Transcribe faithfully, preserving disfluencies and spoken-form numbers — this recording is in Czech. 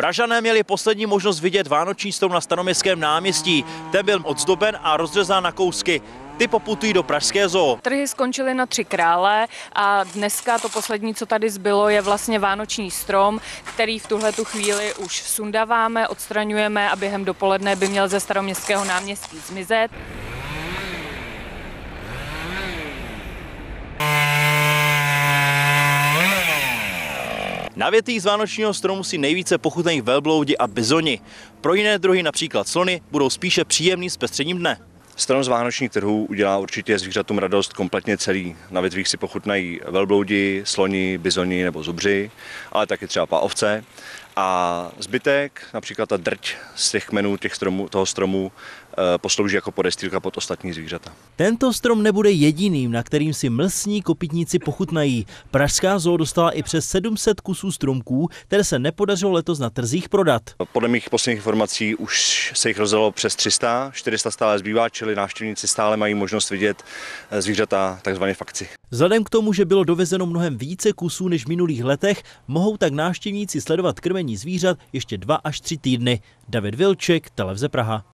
Pražané měli poslední možnost vidět vánoční strom na Staroměstském náměstí. Ten byl odzdoben a rozřezán na kousky. Ty poputují do pražské zoo. Trhy skončily na Tři krále a dneska to poslední, co tady zbylo, je vlastně vánoční strom, který v tuhletu chvíli už sundáváme, odstraňujeme a během dopoledne by měl ze Staroměstského náměstí zmizet. Na větých z vánočního stromu si nejvíce pochutnají velbloudi a bizoni. Pro jiné druhy, například slony, budou spíše příjemný zpestřením dne. Strom z vánočních trhů udělá určitě zvířatům radost kompletně celý. Na větvích si pochutnají velbloudi, sloni, bizoni nebo zubři, ale taky třeba ovce. A zbytek, například ta drť z těch kmenů těch stromů, toho stromu, poslouží jako podestýlka pod ostatní zvířata. Tento strom nebude jediným, na kterým si mlsní kopytníci pochutnají. Pražská zoo dostala i přes sedm set kusů stromků, které se nepodařilo letos na trzích prodat. Podle mých posledních informací už se jich rozdalo přes tři sta, čtyři sta stále zbývá, čili návštěvníci stále mají možnost vidět zvířata takzvané v akci. Vzhledem k tomu, že bylo dovezeno mnohem více kusů než v minulých letech, mohou tak návštěvníci sledovat krmení zvířat ještě dva až tři týdny. David Vilček, Televize Praha.